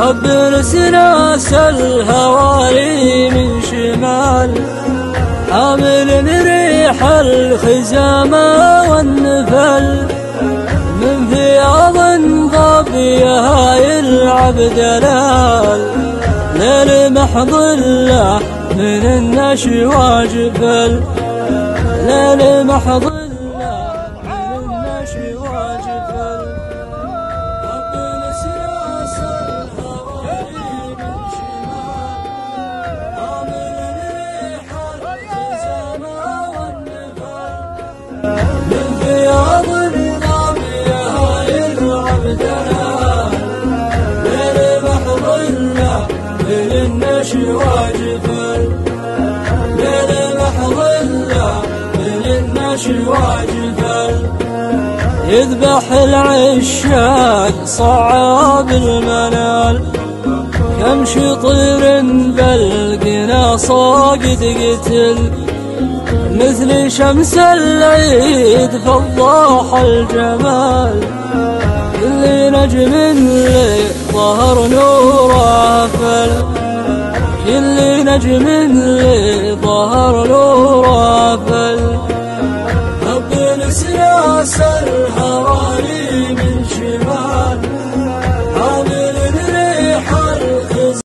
هب نسناس الهوالي من شمال، حامل ريح الخزامة والنفل، من فياض ظبيها يلعب دلال، ليل محض له من النشوى جبل، ليل محض له من النشوى جبل. هب نسناس الهوالي من شمال، حامل ريح الخزامة والنفل، من فياض ظبيها يلعب دلال، ليل محض له من النشوى جبل، ليل محض له من النشوى جبل. يذبح العشاق صعاب المنال، كم شطير بالقنا صاقد قتل، مثل شمس العيد فضاح الجمال، كل نجم لي ظهر نوره فل، كل نجم لي ظهر نوره فل. هب نسناس الهوالي